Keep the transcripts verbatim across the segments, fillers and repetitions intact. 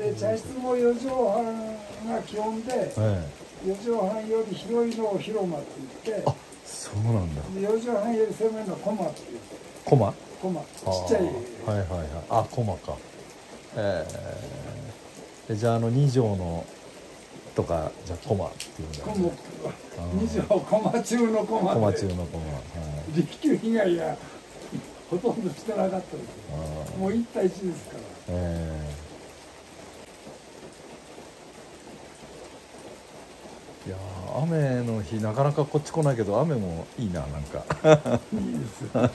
で茶室もよじょうはんが基本で、 えよじょうはんより広いのを広間って言って、 あ、そうなんだ。 でよじょうはんより狭いのはコマっていう。 コマ？ コマ、ちっちゃい。 はいはいはい。あ、コマか。えー、じゃああのに畳のとかじゃあコマっていうんだコね。 マ、に畳コマ中のコマで。 コマ中のコマ。はい、 力球被害がほとんどしてなかったですよ。もういち対いちですから。 えー、いやー、雨の日なかなかこっち来ないけど雨もいいな、なんかいいですよ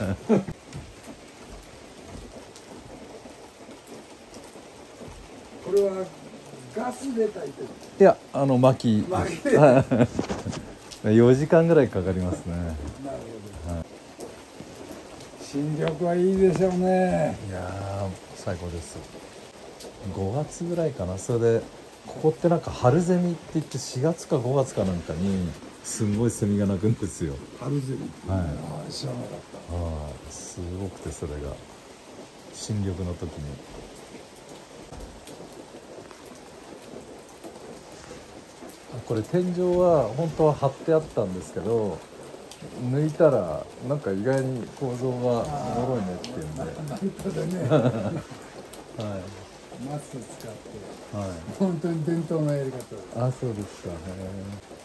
これはガスで炊いてる？ いや、あの薪薪でよじかんぐらいかかりますね。 なるほど、はい、新緑はいいでしょうね。 いやー、最高です。ごがつぐらいかな。それでここってなんか春ゼミって言ってしがつかごがつかなんかにすんごいセミが鳴くんですよ。 春ゼミ、 はい、 ああ知らなかった。 はい、すごくて、それが新緑の時に。これ天井は本当は張ってあったんですけど、抜いたらなんか意外に構造がおもろいねっていうんで、 なんとでねはい、 マスを使って、 はい、 本当に伝統のやり方。 あ、そうですか。へえ。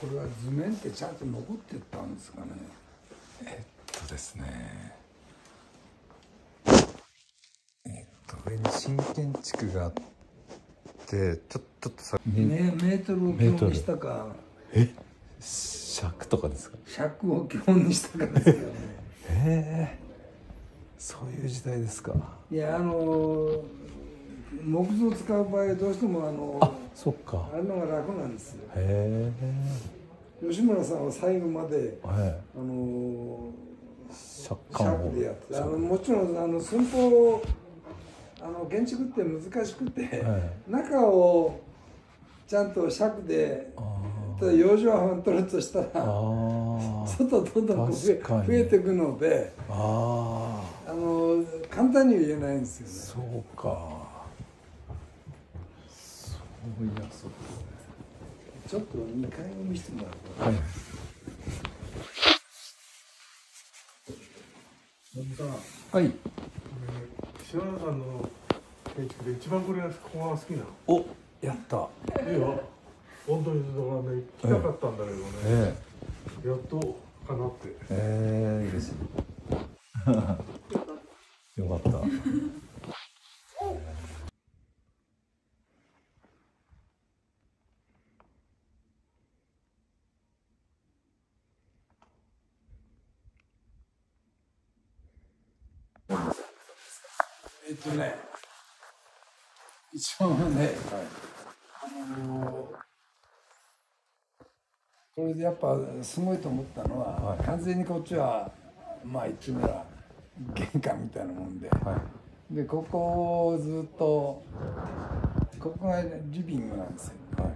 これは図面ってちゃんと残ってったんですかね。 えっとですねえっと上に新建築があってちょっとさメメートルを基本にしたかえ尺とかですか。 尺を基本にしたかですよね。 へえそういう時代ですか。 いやあの木造を使う場合どうしてもあのあそっかあるのが楽なんですよ。 へえ吉村さんは最後まではいあの借款を尺でやってあのもちろんあの寸法あの建築って難しくて、 はい、 中をちゃんと尺で養生班取るとしたら外どんどんこう増えていくのでああの簡単には言えないんですよね。 そうかそういやそうですね。 ちょっとにかいを見せてもらうと。はい。 はい。 篠原さんの建築で一番これがここが好きなの。 お、やった。 いいよ。本当にだからね行きたかったんだけどね。ええ、やっとかなって。 ええー、嬉しい。よかった。 えっとね、一番はね、はい、あのー、これでやっぱすごいと思ったのは、はい、完全にこっちはまあ言ってみたら玄関みたいなもんで、はい、でここをずっとここがリビングなんですよ、はい、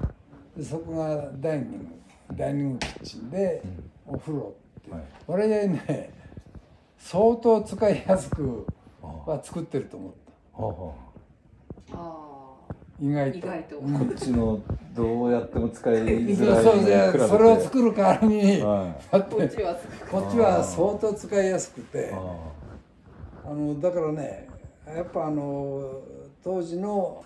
でそこがダイニングダイニングキッチンで、うん、お風呂って、はい、これでね相当使いやすくは作ってると思った。はあはあ、意外と。意外と。 こっちのどうやっても使いづらいそうそうそれを作る代わりに、 はい、 だってこっちはこっちは相当使いやすくて、あのだからねやっぱあの当時の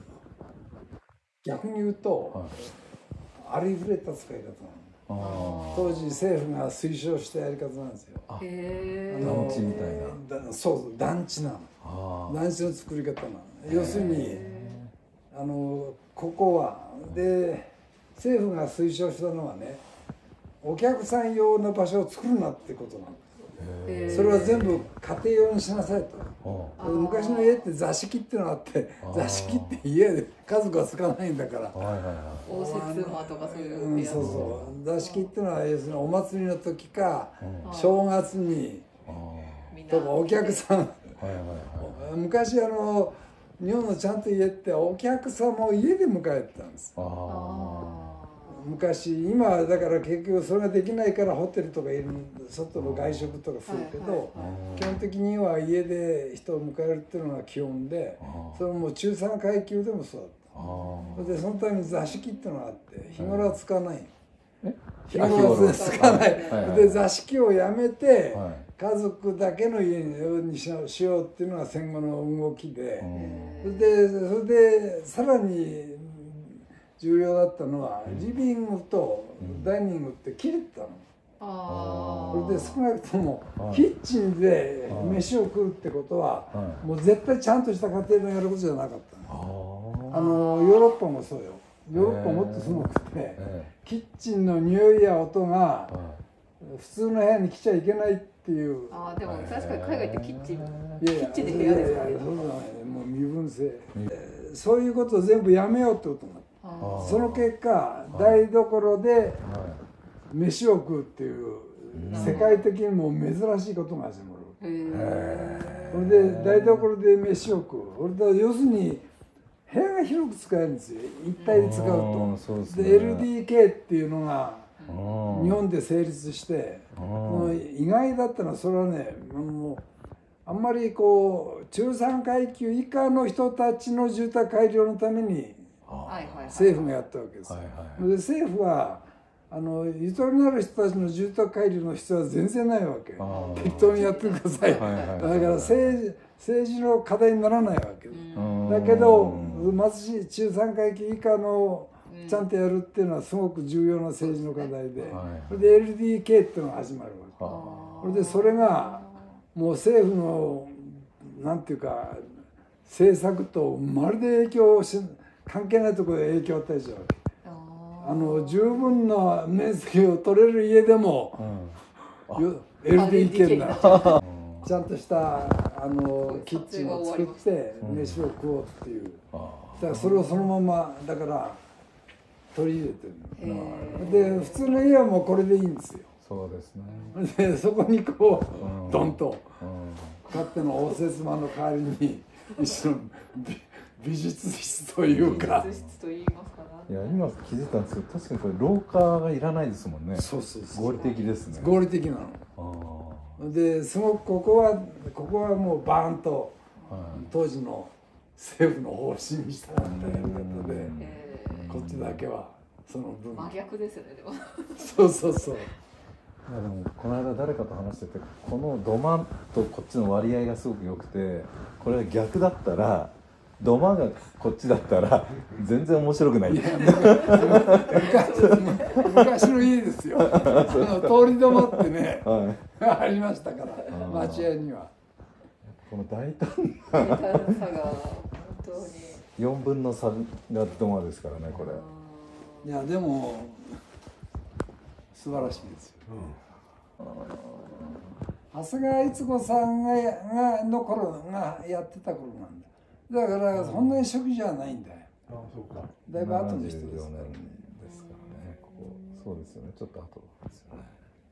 逆に言うと、はい、ありふれた使い方なの。当時政府が推奨したやり方なんですよ。 へー、団地みたいな。そう団地なの。団地の作り方なの。要するにあのここはで政府が推奨したのはねお客さん用の場所を作るなってことなんですよ。それは全部家庭用にしなさいと。昔の家って座敷っていうのがあって座敷って家で家族は使わないんだから応接間とかそういう、 うん、そうそう座敷っていうのは要するにお祭りの時か正月にとかお客さん昔あの日本のちゃんと家ってお客様を家で迎えてたんです。昔今だから結局それができないからホテルとかいる外の外食とかするけど基本的には家で人を迎えるっていうのが基本でそれもう中産階級でもそうだった。でそのために座敷っていうのがあって日頃は使わない。日頃は使わない。で座敷をやめて家族だけの家にしようっていうのが戦後の動きでそれでそれでさらに重要だったのはリビングとダイニングって切れてたの。それで少なくともキッチンで飯を食うってことはもう絶対ちゃんとした家庭のやることじゃなかったの。あのヨーロッパもそうよ。ヨーロッパもっとすごくてキッチンの匂いや音が普通の部屋に来ちゃいけないっていう。 ああでも確かに海外ってキッチンキッチンで部屋ですよね。 そうだねもう身分制。そういうことを全部やめようってことになった。その結果台所で飯を食うっていう世界的にも珍しいことが始まる。それで台所で飯を食う。それで要するに部屋が広く使えるんですよ一体で使うと。で エルディーケー っていうのが日本で成立して意外だったのはそれはねもうあんまりこう中産階級以下の人たちの住宅改良のために政府がやったわけです。で政府はあのゆとりのある人たちの住宅改良の必要は全然ないわけ。適当にやってください。だから政治政治の課題にならないわけです。だけど貧しい中産階級以下のちゃんとやるっていうのはすごく重要な政治の課題で、それで エルディーケー っていうのが始まるわけ。それでそれがもう政府のなんていうか政策とまるで影響し関係ないところで影響を与えちゃうわけ。あの十分な面積を取れる家でも、うん、エルディーケー になっちゃう。ちゃんとしたあのキッチンを作って飯を食おうっていう、だからそれをそのままだから取り入れてる。で普通の家はもうこれでいいんですよ。 そうですね。でそこにこうドンとかつての応接間の代わりに一種の美術室というか。 美術室と言いますかいや今気づいたんですけど、確かにこれ廊下がいらないですもんね。 そうそうそう。 合理的ですね。 合理的なの。ですごくここはここはもうバーンと、はい、当時の政府の方針に従ったやり方で、こっちだけはその分真逆ですねでも。 そうそうそう。 いやでもこの間誰かと話してて、この土間とこっちの割合がすごく良くて、これが逆だったら土間がこっちだったら全然面白くない。いや昔の家ですよ。あの通り土間ってね、はい、ありましたから町屋には。 この大胆な大胆さが本当によんぶんのさが土間ですからねこれ。 いやでも素晴らしいですよ。うん、長谷川逸子さんががの頃がやってた頃なんだ。だからそんなに初期じゃないんだよ。 ああそうか。 だいぶ後の人ですからね。 ですからね。ここそうですよね。ちょっと後ですよね。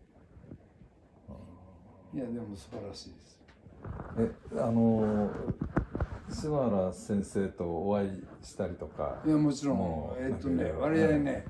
いやでも素晴らしいです。 え、あの菅原先生とお会いしたりとか。 いやもちろん。えっとね割合ね、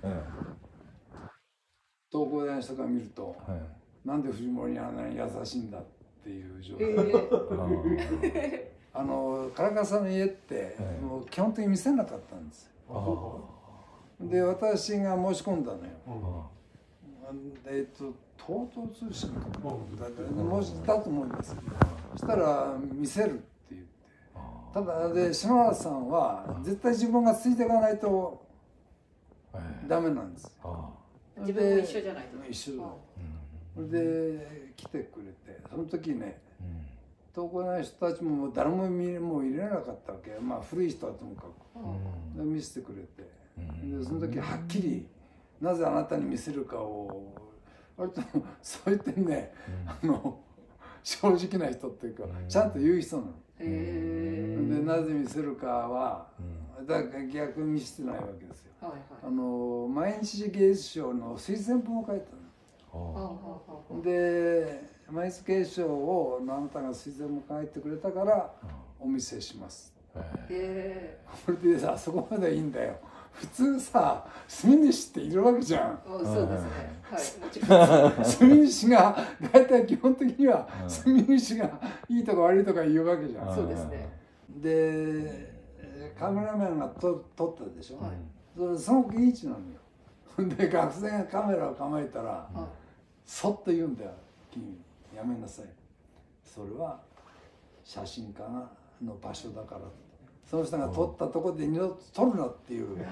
東工大の人から見ると、なんで藤森にあんなに優しいんだっていう状態。あの唐川さんの家ってもう基本的に見せなかったんですよ。で私が申し込んだのよ。えっと東東通信かもしだと思います。そしたら見せるって言って、ただで篠原さんは絶対自分がついていかないとダメなんです。 自分も一緒じゃないと。 一緒だ。それで来てくれて、その時ね。東工大の人たちも誰も見もう入れなかったわけ。まあ古い人はともかく、うん、見せてくれて、うん、でその時はっきりなぜあなたに見せるかを割とそう言ってね、うん、あの正直な人っていうか、うん、ちゃんと言う人なの。でなぜ見せるかは、うん、だから逆に見せてないわけですよ。はいはい、あの毎日芸術賞の推薦文を書いたの。で毎日芸術賞をあなたが推薦も書いてくれたからお見せします。へー。これでさそこまでいいんだよ。普通さ住み主っているわけじゃん。 そうですね。はい。 住み主が大体基本的には住み主がいいとか悪いとか言うわけじゃん。 そうですね。 でカメラマンがと撮ったでしょ。はい、それすごくいい位置なのよ。で学生がカメラを構えたら、はい、そっと言うんだよ。君やめなさい。それは写真家がの場所だから。その人が撮ったところで二度と撮るなっていう。ね。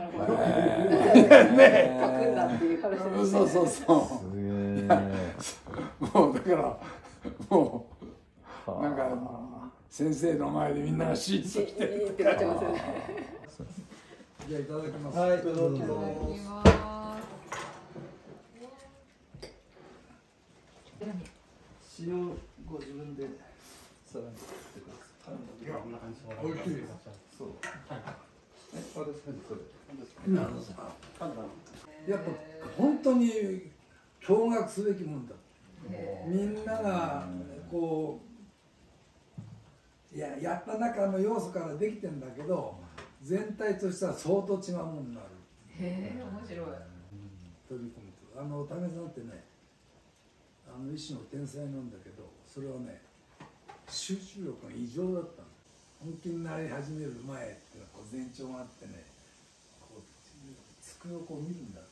書くなっていう話ですね。 そうそうそう。もうだからもうなんか先生の前でみんながシーッと来てってなっちゃいますよね。じゃあいただきます。はい、どうぞ。いただきます。塩ご自分でさらに作ってください。いや、こんな感じ。美味しい。そう。はい。え、私これ。やっぱ本当に驚愕すべきもんだ。みんながこういややった中の要素からできてんだけど、全体としては相当違うものになる。 へえ、面白い。 取り組むと、あの武さんってね。あの一種の天才なんだけど、それはね集中力が異常だったの。本気になり始める前っていうのはこう前兆があってね、こう机をこう見るんだって、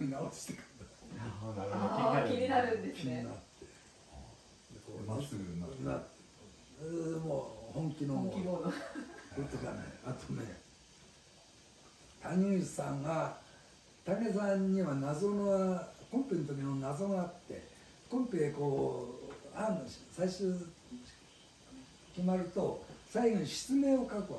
直してくるんだ。 ああ、気になるんですね。気になって、 まっすぐになって、 もう本気のもの。本気もの。とかね、あとね、 谷口さんが武さんには謎のコンペの時の謎があって、コンペこう案の最終決まると最後に失名を書くわけです、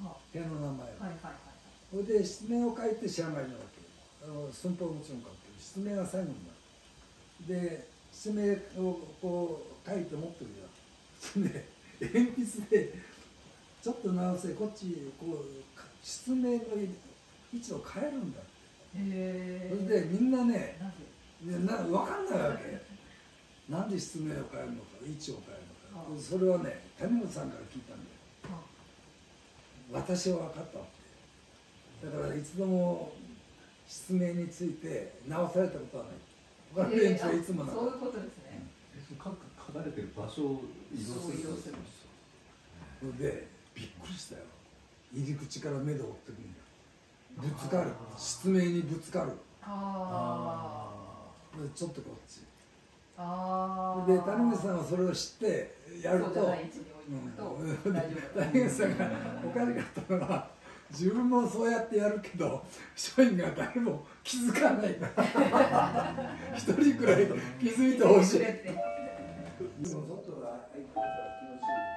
はあ、部屋の名前を。それで失名を書いて仕上がりなわけ。あの寸法はもちろん書くけど失名が最後になる。で失名をこう書いて持ってるじゃん。で鉛筆でちょっと直せ、こっちこう失名の位置を変えるんだって。へそれでみんなね、な分かんないわけ。なんで失名を変えるのか、位置を変えるのか。それはね、谷本さんから聞いたんだよ。私は分かったって。だからいつでも失名について直されたことはない。他の連中はいつもなの。 そういうことですね。 書かれてる場所を移動するんですよ。 それでびっくりしたよ。入り口から目で追ってくるんだ。ぶつかる、失明にぶつかる。ああ。ちょっとこっち。ああ。で谷口さんはそれを知ってやると、谷口さんがおかしかったのは、自分もそうやってやるけど社員が誰も気づかないから一人くらい気づいてほしい。でもちょっとは気持ちいい。